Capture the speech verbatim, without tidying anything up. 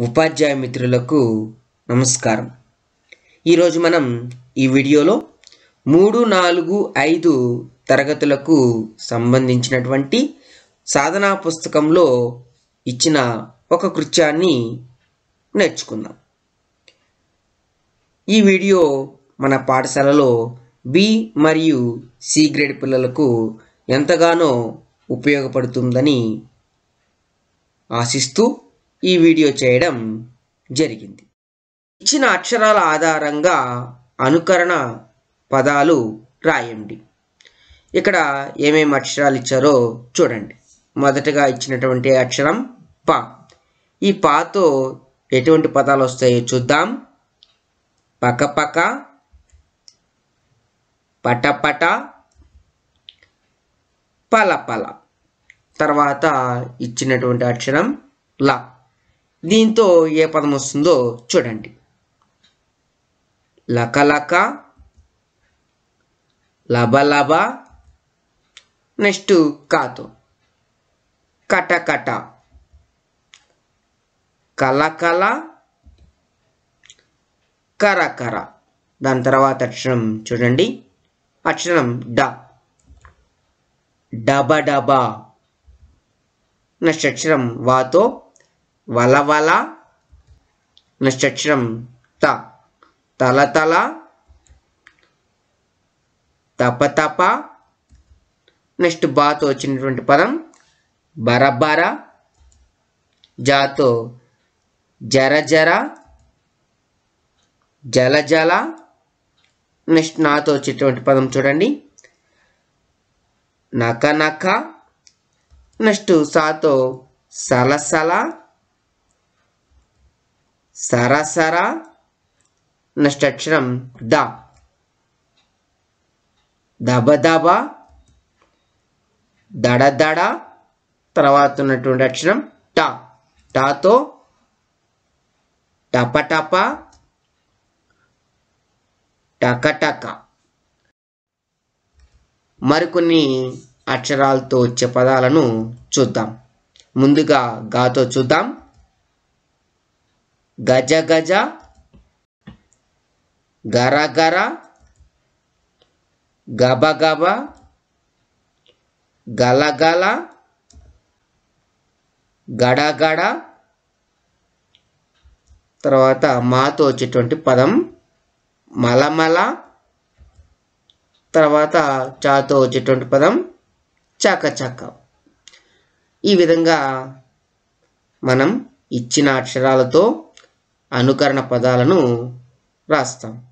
ఉపాధ్యాయ మిత్రులకు నమస్కారం. ఈరోజు మనం ఈ వీడియోలో మూడు నాలుగు ఐదు తరగతులకు సంబంధించినటువంటి సాధనా పుస్తకంలో ఇచ్చిన ఒక కృత్యాన్ని నేర్చుకుందాం. ఈ వీడియో మన పాఠశాలలో బి మరియు సి గ్రేడ్ పిల్లలకు ఎంతగానో ఉపయోగపడుతుందని ఆశిస్తూ ఈ వీడియో చేయడం జరిగింది. ఇచ్చిన అక్షరాల ఆధారంగా అనుకరణ పదాలు రాయండి. ఇక్కడ ఏమేమి అక్షరాలు ఇచ్చారో చూడండి. మొదటగా ఇచ్చినటువంటి అక్షరం ప. ఈ పాతో ఎటువంటి పదాలు వస్తాయో చూద్దాం. పకపక, పటపట, పలపల. తర్వాత ఇచ్చినటువంటి అక్షరం ల. దీంతో ఏ పదం వస్తుందో చూడండి. లకలక, లబలబ. నెక్స్ట్ కాతో కటకట, కలకల, కరకర. దాని తర్వాత అక్షరం చూడండి. అక్షరం డ. డబడబా. నెక్స్ట్ అక్షరం వాతో వలవల. నెక్స్ట్ అక్షరం త. తలతల, తపతప. నెక్స్ట్ బాతో వచ్చినటువంటి పదం బరబర. జాతో జరజర, జలజల. నెక్స్ట్ నాతో వచ్చేటువంటి పదం చూడండి నకనక. నెక్స్ట్ సాతో సలసల, సరసర. నెక్స్ట్ అక్షరం ద. దబదబ, దడదడ. తర్వాత ఉన్నటువంటి అక్షరం ట. టాతో టపటప, టకటక. మరికొన్ని అక్షరాలతో వచ్చే పదాలను చూద్దాం. ముందుగా గాతో చూద్దాం. గజ గజ, గరగర, గబగబ, గలగల, గడగడ. తర్వాత మాతో వచ్చేటువంటి పదం మలమల. తర్వాత చాతో వచ్చేటువంటి పదం చకచక. ఈ విధంగా మనం ఇచ్చిన అక్షరాలతో అనుకరణ పదాలను రాస్తాం.